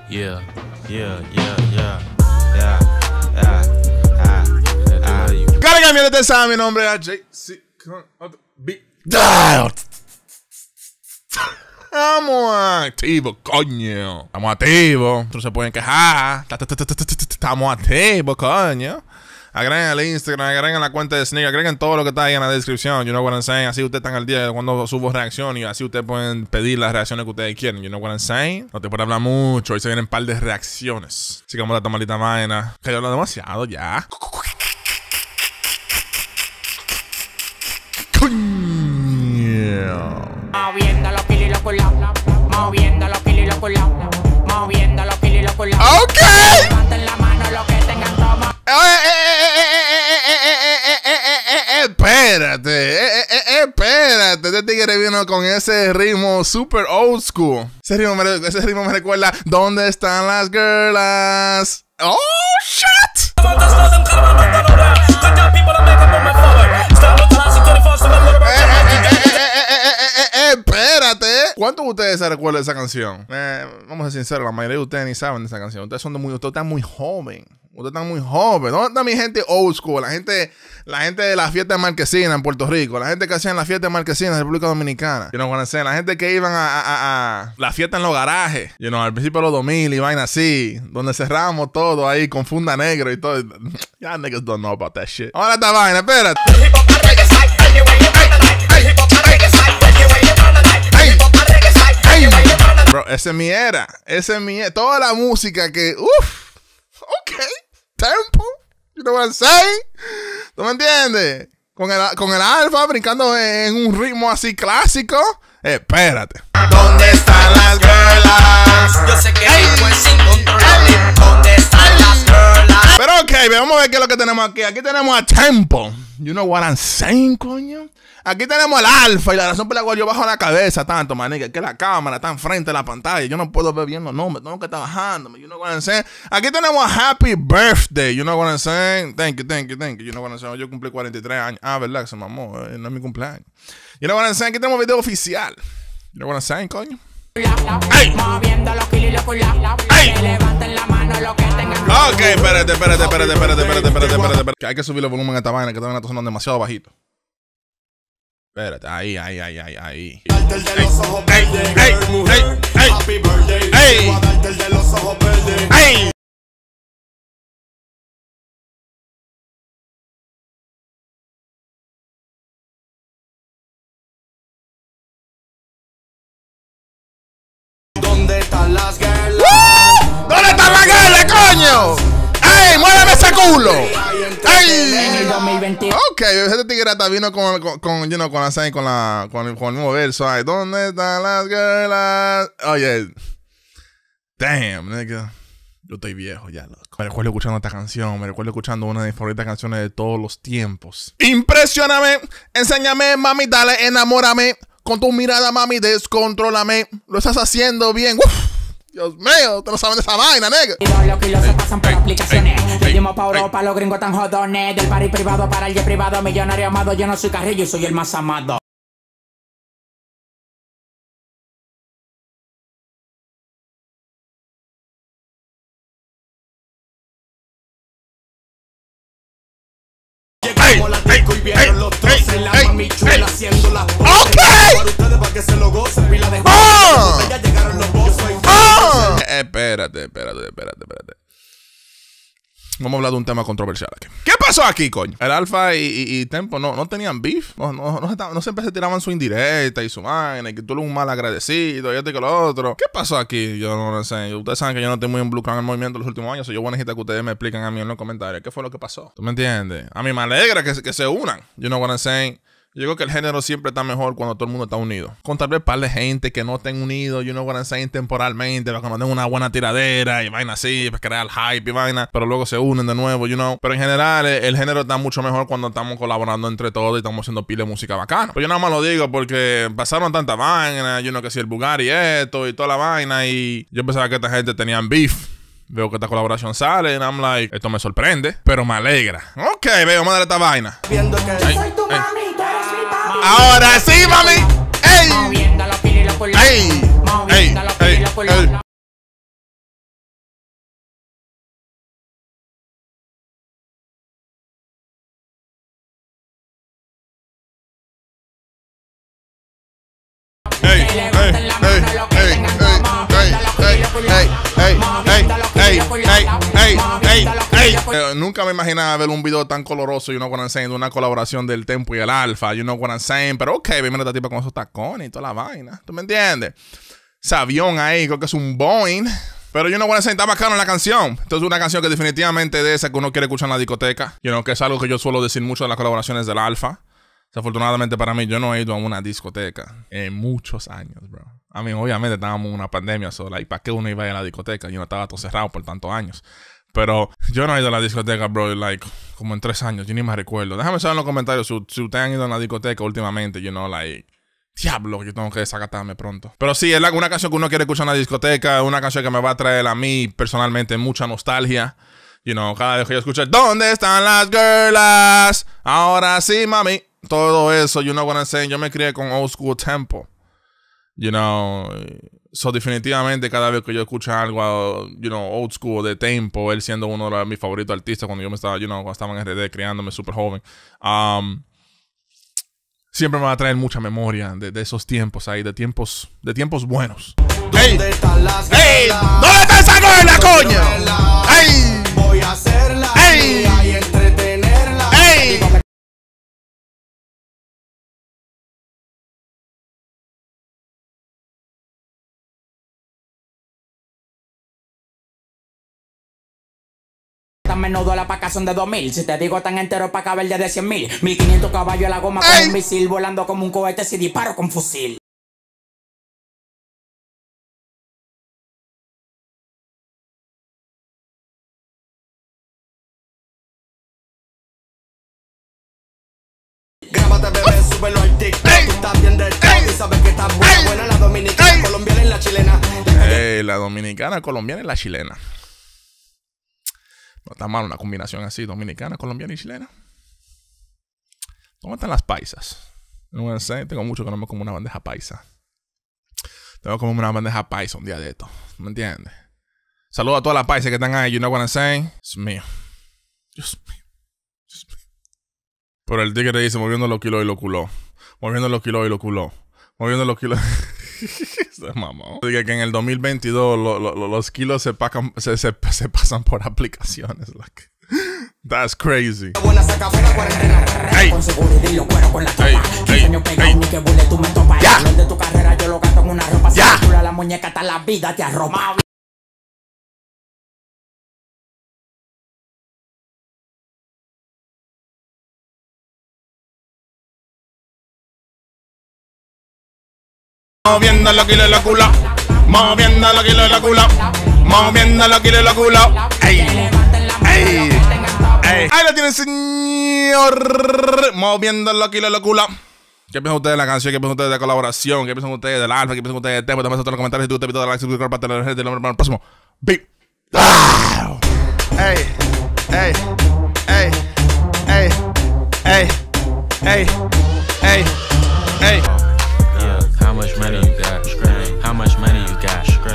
Yeah. Carga mi de mi nombre es JC. Estamos activos, coño. Estamos activos. No se pueden quejar. Estamos activos, coño. Agreguen el Instagram, agreguen la cuenta de Sneak, agreguen todo lo que está ahí en la descripción. You know what I'm saying. Así ustedes están al día de cuando subo reacción y así ustedes pueden pedir las reacciones que ustedes quieren. You know what I'm saying. No te puedo hablar mucho. Hoy se vienen un par de reacciones. Así que vamos a tomar maldita vaina. Que yo hablo demasiado ya. Moviendo los kilos y los culos. Moviendo los kilos y los culos. Moviendo los kilos y los culos. Ok. Levanten la mano los que tengan toma. Espérate, este tigre vino con ese ritmo super old school. Ese ritmo me recuerda ¿Dónde están las girls? Oh shit. Espérate. ¿Cuántos de ustedes se recuerdan de esa canción? Vamos a ser sinceros, la mayoría de ustedes ni saben de esa canción. Ustedes están muy jóvenes. Ustedes están muy jóvenes. ¿Dónde está mi gente old school? La gente de la fiesta de Marquesina en Puerto Rico. La gente que hacían la fiesta de Marquesina en República Dominicana. You know what I'm saying? La gente que iban a la fiesta en los garajes. You know, al principio de los 2000 y vaina así. Donde cerramos todo ahí con funda negro y todo. Y'all niggas don't know about that shit. Ahora esta vaina, espérate. Bro, esa es mi era. Toda la música que... Ok. Tempo. You know what I'm saying? ¿Tú me entiendes? Con el alfa brincando en un ritmo así clásico. Espérate. ¿Dónde están las girls? Yo sé que vivo es incontrolable. ¿Dónde están las girls? Pero ok, vamos a ver qué es lo que tenemos aquí. Aquí tenemos a Tempo. You know what I'm saying, coño. Aquí tenemos el alfa y la razón por la cual yo bajo la cabeza tanto, manica, que la cámara está enfrente de la pantalla. Yo no puedo ver bien los nombres, tengo que estar bajándome. You know what I'm saying? Aquí tenemos a Happy Birthday. You know what I'm saying? Thank you. You know what I'm saying? Yo cumplí 43 años. Ah, verdad que se mamó. No es mi cumpleaños. You know what I'm saying? Aquí tenemos video oficial. You know what I'm saying, coño? ¡Ey! Moviendo los kilos y los culos. ¡Ey! Levanten la mano los que tengan. Ok, espérate. Que hay que subir el volumen a esta vaina, que esta vaina está sonando demasiado bajito. Espérate, ahí. Darte el de los ojos verdes, mujer. Happy birthday. Ey. Darte el de los ojos verdes. ¡Ey! ¿Dónde están las girls? ¿Dónde está la guerra, coño? ¡Ey! ¡Muéveme ese culo! En el 2022. Ok, ese tigre hasta vino con el mismo verso. Ay, ¿dónde están las girls? Oye, damn, nigga. Yo estoy viejo ya, loco. Me recuerdo escuchando esta canción. Me recuerdo escuchando una de mis favoritas canciones de todos los tiempos. Impresióname, enséñame, mami, dale, enamórame. Con tu mirada, mami, descontrólame. Lo estás haciendo bien. Uf. Dios mío, ustedes no saben de esa vaina, nigga. Los kilos se pasan por aplicaciones. Le dimos pa' Europa, los gringos tan jodones. Del party privado para el jet privado. Millonario amado, yo no soy Carrillo y soy el más amado. Llegamos la disco y vieron los troces. La mami chula haciendo las poses. Para ustedes para que se lo gocen. Pila de ya llegaron los bozos. Espérate. Vamos a hablar de un tema controversial aquí. ¿Qué pasó aquí, coño? El Alfa y Tempo no tenían beef. No siempre se tiraban su indirecta y su vaina. Y que tú eres un mal agradecido. Y esto y que lo otro. ¿Qué pasó aquí? Yo no sé. Ustedes saben que yo no estoy muy involucrado en el movimiento los últimos años. Yo voy a necesitar que ustedes me expliquen a mí en los comentarios qué fue lo que pasó. ¿Tú me entiendes? A mí me alegra que se unan. You know what I'm saying? Yo digo que el género siempre está mejor cuando todo el mundo está unido. Con tal vez par de gente que no estén unidos, you know what I'm saying, temporalmente, para que no tengan una buena tiradera y vaina así, para crear hype y vaina, pero luego se unen de nuevo, you know. Pero en general, el género está mucho mejor cuando estamos colaborando entre todos y estamos haciendo pila de música bacana. Pero yo nada más lo digo porque pasaron tanta vaina, you know, que si el Bugatti esto y toda la vaina, y yo pensaba que esta gente tenían beef. Veo que esta colaboración sale y I'm like, esto me sorprende, pero me alegra. Ok, vamos a darle esta vaina. Viendo que Soy tu mami, tú eres mi papi. Ahora sí, mami. ¡Ey! Moviendo los kilos y los culos. ¡Ey! Moviendo los kilos y los culos. ey, Que levanten la mano los que tengan como nunca me imaginaba ver un video tan coloroso, you know what I'm saying, de una colaboración del Tempo y el Alfa, you know what I'm saying, pero ok, mira esta tipa con esos tacones y toda la vaina, ¿tú me entiendes? Ese avión ahí, creo que es un Boeing, pero you know what I'm saying, está bacano en la canción. Entonces una canción que definitivamente de esa que uno quiere escuchar en la discoteca, you know, que es algo que yo suelo decir mucho de las colaboraciones del Alfa. Desafortunadamente para mí, yo no he ido a una discoteca en muchos años, bro. A mí, obviamente, estábamos en una pandemia sola. ¿Y para qué uno iba a ir a la discoteca? Yo no estaba todo cerrado por tantos años. Pero yo no he ido a la discoteca, bro, like, como en 3 años. Yo ni me recuerdo. Déjame saber en los comentarios si ustedes han ido a la discoteca últimamente, you know, like... Diablo, yo tengo que desacatarme pronto. Pero sí, es una canción que uno quiere escuchar en la discoteca. Una canción que me va a traer a mí, personalmente, mucha nostalgia. You know, cada vez que yo escucho ¿dónde están las girlas? Ahora sí, mami. Todo eso, you know what I'm saying. Yo me crié con old school tempo. You know, so definitivamente cada vez que yo escucho algo, you know, old school de Tempo, él siendo uno de mis favoritos artistas cuando yo me estaba, you know, cuando estaba en RD criándome súper joven, siempre me va a traer mucha memoria de esos tiempos ahí, de tiempos buenos. ¡Ey! ¡Ey! ¿Dónde está esa girla, coño? ¡Ey! Voy a hacerla ¡Ey! y entretenerla. ¡Ey! Tan menudo la paca son de 2000. Si te digo tan entero pa' caber de 100.000. 1500 caballos a la goma con un misil. Volando como un cohete si disparo con fusil. Grábate, bebé, súbelo al TikTok. Tú estás bien del top y sabes que estás buena la dominicana, colombiana y la chilena. La dominicana, colombiana y la chilena. No está mal una combinación así, dominicana, colombiana y chilena. ¿Dónde están las paisas? No sé, tengo mucho que no me como una bandeja paisa. Tengo que comerme una bandeja paisa un día de esto. ¿Me entiendes? Saludos a todas las paisas que están ahí. You know what I'm saying? Dios mío. Dios mío. Dios mío. Pero el tigre dice moviendo los kilos y lo culó. Moviendo los kilos y lo culó. Moviendo los kilos. Mamá. Que en el 2022 los kilos se pasan por aplicaciones. Like, that's crazy. Buena saca fuera cuarentena. Ey. Con seguridad y lo cuero con la tropa. Ey, 15 ey, años pegado ey. ni que burle tú me topas. Ya. El de tu carrera yo lo gasto en una ropa. Ya. Si la muñeca hasta la vida te ha robado. Moviendo los kilos y lo culo. Moviendo los kilos y lo culo. Moviendo los kilos y lo culo. Ey. Ey. Ey. Ahí lo tiene, señor. Moviendo los kilos y lo culo. ¿Qué piensan ustedes de la canción? ¿Qué piensan ustedes de la colaboración? ¿Qué piensan ustedes del Alfa? ¿Qué piensan ustedes del Tempo? También en los comentarios. Si tú te pido like, suscribir para tener el próximo. Beep. Ey. Ey.